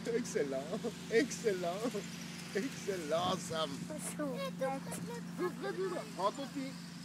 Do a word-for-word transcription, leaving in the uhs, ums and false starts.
Excellent, excellent, excellent, Sam. Tout près du bras. Prends ton pied.